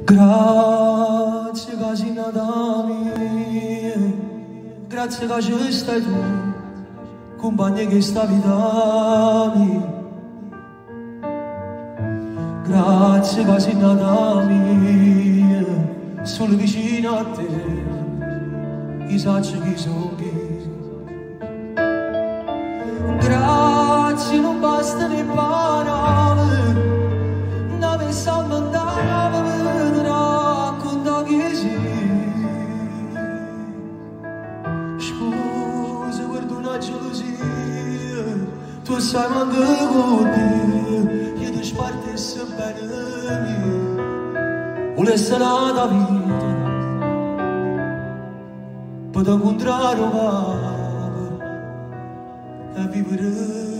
Grazie che sei nata mia, grazie che ci stai tu, compagna che sta vita mia. Grazie che sei nata mia, sono vicino a te, chissà chi sono io. Grazie non basta le parole, non mi sa mandare per raccontare chi sei. Scusa per una gelosia, tu sai quando con te, io ti spartessi bene mia. Volessi la vita, per incontrare e vivere.